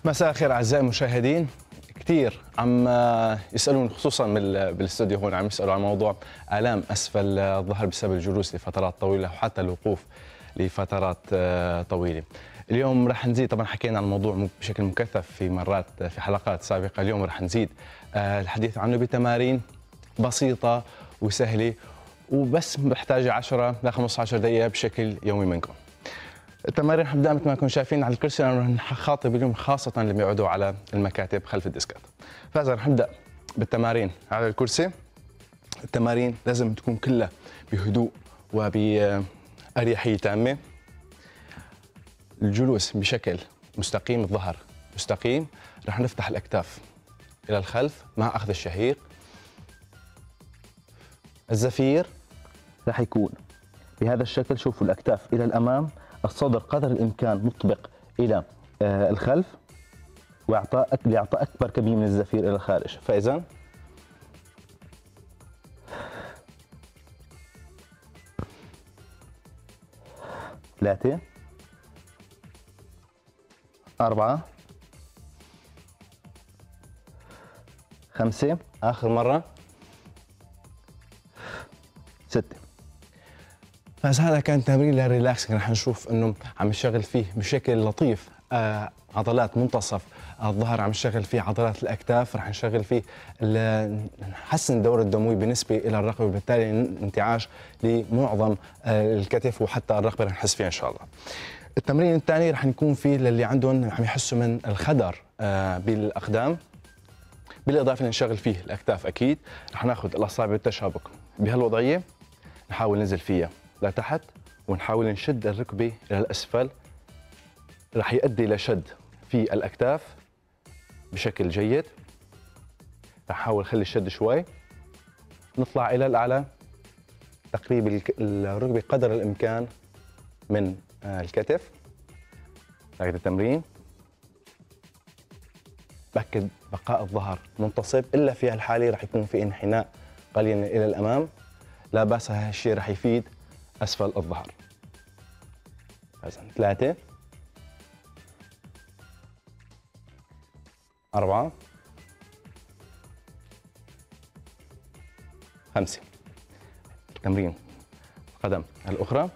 مساء الخير اعزائي المشاهدين. كثير عم يسالون خصوصا بالاستوديو هون عم يسالوا عن موضوع الام اسفل الظهر بسبب الجلوس لفترات طويله وحتى الوقوف لفترات طويله. اليوم رح نزيد، طبعا حكينا عن الموضوع بشكل مكثف في حلقات سابقه، اليوم رح نزيد الحديث عنه بتمارين بسيطه وسهله وبس محتاجه 10 ل 15 دقيقه بشكل يومي منكم. التمارين حنبدا مثل ما انكم شايفين على الكرسي، انا رح نخاطب اليوم خاصه اللي بيقعدوا على المكاتب خلف الديسكات. فاذا رح نبدا بالتمارين على الكرسي. التمارين لازم تكون كلها بهدوء وبأريحية تامة. الجلوس بشكل مستقيم، الظهر مستقيم. رح نفتح الأكتاف إلى الخلف مع أخذ الشهيق. الزفير رح يكون بهذا الشكل، شوفوا الأكتاف إلى الأمام، الصدر قدر الإمكان مطبق إلى الخلف لإعطاء أكبر كمية من الزفير إلى الخارج. فإذا ثلاثة، أربعة، خمسة، آخر مرة 6. بس هذا كان تمرين للريلاكسنج، رح نشوف انه عم نشتغل فيه بشكل لطيف عضلات منتصف الظهر، عم نشتغل فيه عضلات الاكتاف، رح نشغل فيه نحسن الدورة الدموي بالنسبة الى الرقبة، وبالتالي انتعاش لمعظم الكتف وحتى الرقبة رح نحس فيها ان شاء الله. التمرين الثاني رح نكون فيه للي عندهم عم يحسوا من الخدر بالاقدام، بالاضافة لنشغل فيه الاكتاف. اكيد رح ناخذ الاصابع بالتشابك بهالوضعية، نحاول ننزل فيها لتحت ونحاول نشد الركبة إلى الأسفل، رح يؤدي إلى شد في الأكتاف بشكل جيد. رح نحاول نخلي الشد شوي، نطلع إلى الأعلى، تقريب الركبة قدر الإمكان من الكتف. هذا التمرين بأكد بقاء الظهر منتصب، إلا في هالحالة رح يكون في انحناء قليلا إلى الأمام، لا بأس، هالشيء رح يفيد أسفل الظهر. 3، 4، 5. تمرين القدم الأخرى.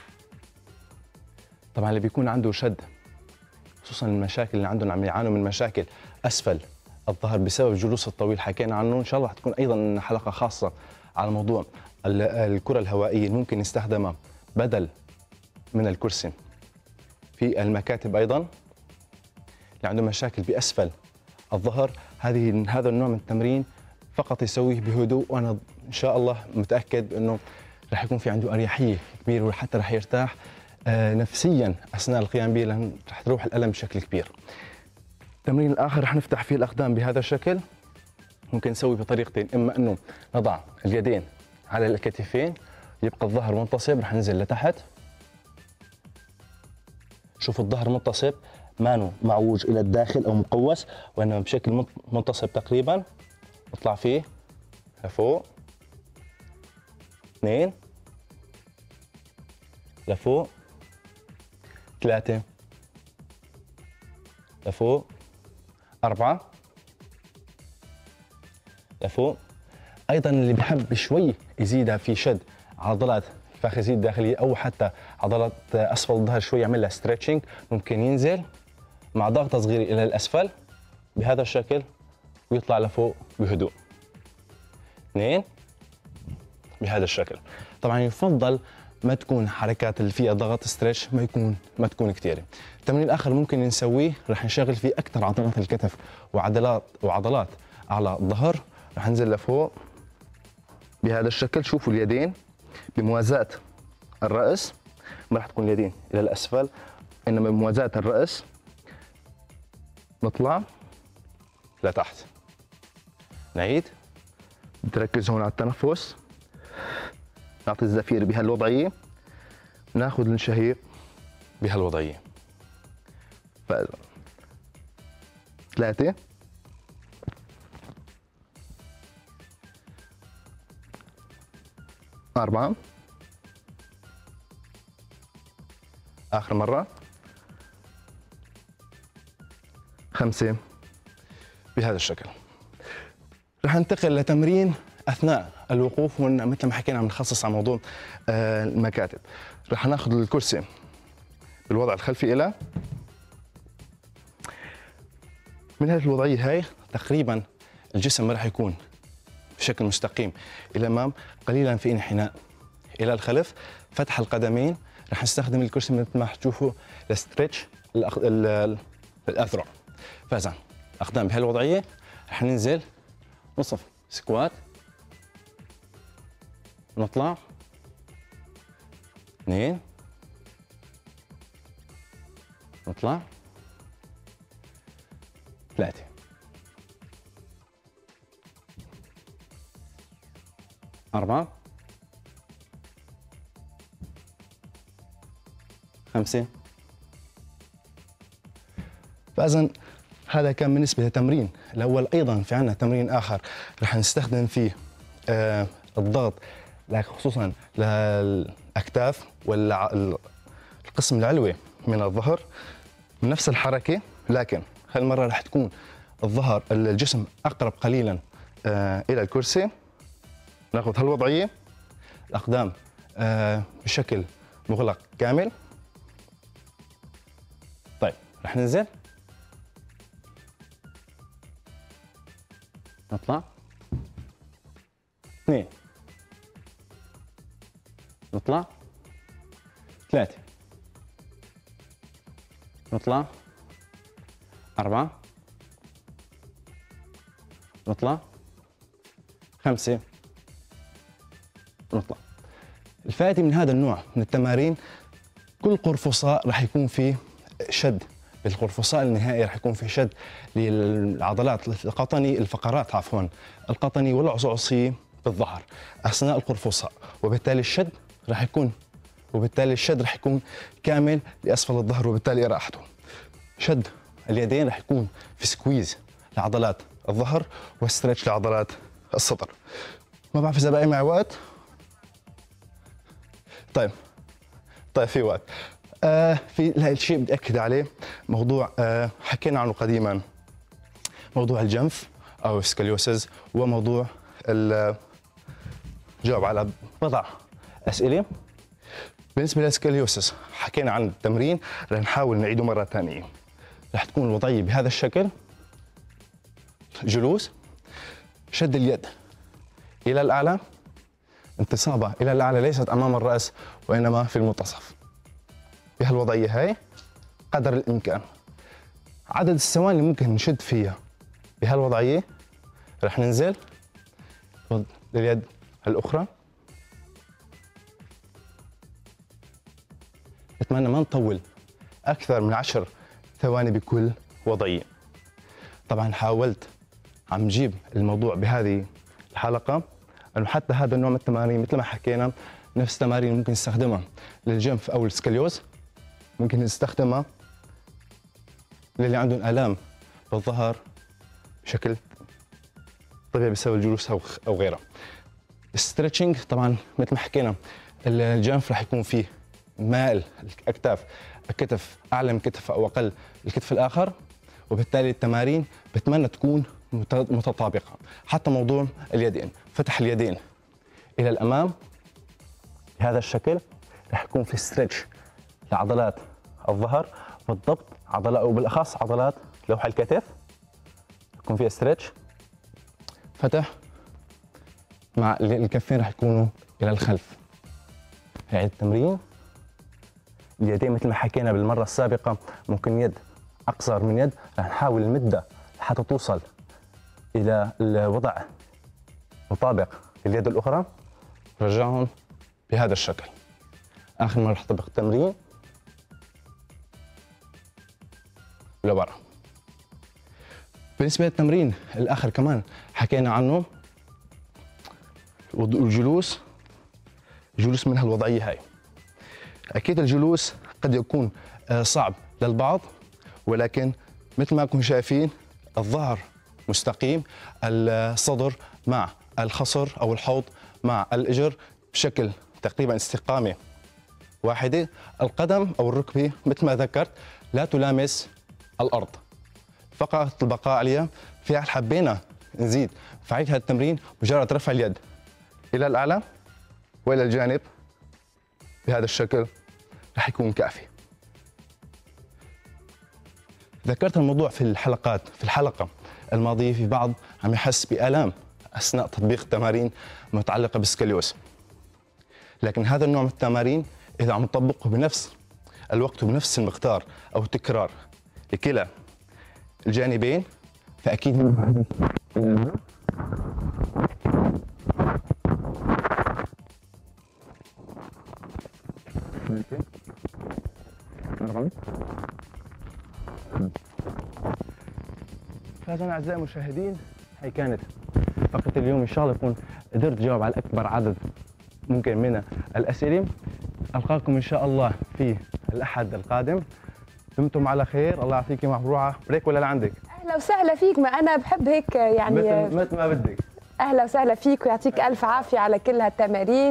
طبعا اللي بيكون عنده شد، خصوصا المشاكل اللي عندهم عم يعانوا من مشاكل أسفل الظهر بسبب الجلوس الطويل، حكينا عنه. إن شاء الله حتكون أيضا حلقة خاصة على موضوع الكرة الهوائية، ممكن نستخدمها بدل من الكرسي في المكاتب. أيضا اللي عنده مشاكل بأسفل الظهر، هذا النوع من التمرين فقط يسويه بهدوء، وأنا إن شاء الله متأكد أنه رح يكون في عنده أريحية كبيرة، وحتى رح يرتاح نفسيا أثناء القيام به، لأن رح تروح الألم بشكل كبير. التمرين الآخر رح نفتح فيه الأقدام بهذا الشكل، ممكن نسوي بطريقتين، إما أنه نضع اليدين على الكتفين يبقى الظهر منتصب، رح ننزل لتحت. شوفوا الظهر منتصب، مانو معوج إلى الداخل أو مقوس، وإنما بشكل منتصب تقريبا. نطلع فيه لفوق، 2 لفوق، 3 لفوق، 4 لفوق. ايضا اللي بحب شوي يزيدها في شد عضلات الفخذين الداخليه او حتى عضلات اسفل الظهر، شوي يعمل لها ستريتشنج، ممكن ينزل مع ضغطه صغيره الى الاسفل بهذا الشكل ويطلع لفوق بهدوء. 2 بهذا الشكل. طبعا يفضل ما تكون حركات اللي فيها ضغط ستريتش، ما تكون كثيره. التمرين الاخر ممكن نسويه، رح نشغل فيه اكثر عضلات الكتف وعضلات على الظهر. رح ننزل لفوق بهذا الشكل. شوفوا اليدين بموازاة الرأس، ما رح تكون اليدين إلى الأسفل، إنما بموازاة الرأس. نطلع لتحت، نعيد، نركز هون على التنفس، نعطي الزفير بهالوضعية، ناخذ الشهيق بهالوضعية. 3، 4، آخر مرة 5 بهذا الشكل. رح ننتقل لتمرين اثناء الوقوف، مثل ما حكينا عم نخصص على موضوع المكاتب. رح ناخذ الكرسي بالوضع الخلفي له. من هذه الوضعيه هاي تقريبا الجسم ما رح يكون بشكل مستقيم الى الامام، قليلا في انحناء الى الخلف. فتح القدمين، رح نستخدم الكرسي مثل ما تشوفوا لستريتش الاذرع. فاذا الاقدام بهالوضعيه رح ننزل نصف سكوات، نطلع 2، نطلع 3، 4، 5. فإذا هذا كان بالنسبة للتمرين الأول. أيضا في عندنا تمرين آخر رح نستخدم فيه الضغط خصوصا للأكتاف والقسم العلوي من الظهر، من نفس الحركة، لكن هالمرة رح تكون الظهر الجسم أقرب قليلا إلى الكرسي. ناخذ هالوضعية، الأقدام بشكل مغلق كامل. طيب رح ننزل، نطلع 2، نطلع 3، نطلع 4، نطلع 5، نطلع. الفائدة من هذا النوع من التمارين كل قرفصاء راح يكون فيه شد، بالقرفصاء النهائي راح يكون فيه شد للعضلات القطني، الفقرات عفوا القطني والعصعصي بالظهر اثناء القرفصاء، وبالتالي الشد راح يكون كامل لاسفل الظهر، وبالتالي راحته. شد اليدين راح يكون في سكويز لعضلات الظهر وستريتش لعضلات الصدر. ما بعرف اذا باقي معي وقت. طيب في وقت. في الشيء بدي اكد عليه موضوع حكينا عنه قديما، موضوع الجنف او السكليوسز، وموضوع جاوب على بضع اسئله. بالنسبه للسكليوسز حكينا عن التمرين، رح نحاول نعيده مره ثانيه. رح تكون الوضعيه بهذا الشكل، جلوس، شد اليد الى الاعلى، انتصابه الى الاعلى ليست امام الراس وانما في المنتصف. بهالوضعيه هاي قدر الامكان عدد الثواني اللي ممكن نشد فيها بهالوضعيه، رح ننزل لليد الاخرى. بتمنى ما نطول اكثر من 10 ثواني بكل وضعيه. طبعا حاولت عم نجيب الموضوع بهذه الحلقه انه حتى هذا النوع من التمارين مثل ما حكينا نفس التمارين ممكن نستخدمها للجنف او السكليوز، ممكن نستخدمها للي عندهم الام بالظهر بشكل طبيعي بسبب الجلوس او غيرها. الستريتشنج طبعا مثل ما حكينا الجنف راح يكون فيه مائل الاكتاف، الكتف اعلى من كتف او اقل الكتف الاخر، وبالتالي التمارين بتمنى تكون متطابقه. حتى موضوع اليدين، فتح اليدين الى الامام بهذا الشكل، راح يكون في ستريتش لعضلات الظهر، بالضبط عضلات وبالاخص عضلات لوح الكتف يكون فيها ستريتش. فتح مع الكفين راح يكونوا الى الخلف. هاي التمرين. اليدين مثل ما حكينا بالمره السابقه ممكن يد اقصر من يد، راح نحاول نمدها حتى توصل الى الوضع مطابق لليد الاخرى، رجعهم بهذا الشكل. اخر مره رح اطبق التمرين لبرا. بالنسبه للتمرين الاخر كمان حكينا عنه، الجلوس، الجلوس من هالوضعيه هاي. اكيد الجلوس قد يكون صعب للبعض، ولكن مثل ما انكم شايفين الظهر مستقيم، الصدر مع الخصر او الحوض مع الاجر بشكل تقريبا استقامه واحده، القدم او الركبه مثل ما ذكرت لا تلامس الارض. فقط البقاء عليها. في حال حبينا نزيد فعالية هذا التمرين، مجرد رفع اليد إلى الأعلى وإلى الجانب بهذا الشكل رح يكون كافي. ذكرت الموضوع في الحلقة الماضية، في بعض عم يحس بآلام أثناء تطبيق التمارين المتعلقة بالسكليوس، لكن هذا النوع من التمارين إذا عم نطبقه بنفس الوقت وبنفس المقدار أو التكرار لكلا الجانبين فأكيد فهذا أعزائي المشاهدين هي كانت فقرة اليوم. إن شاء الله أكون قدرت أجاوب على أكبر عدد ممكن من الأسئلة. ألقاكم إن شاء الله في الأحد القادم. دمتم على خير، الله يعطيكي مبروعة. بريك ولا لعندك؟ أهلا وسهلا فيك، ما أنا بحب هيك يعني مثل ما بدك. أهلا وسهلا فيك ويعطيك ألف عافية على كل هالتمارين.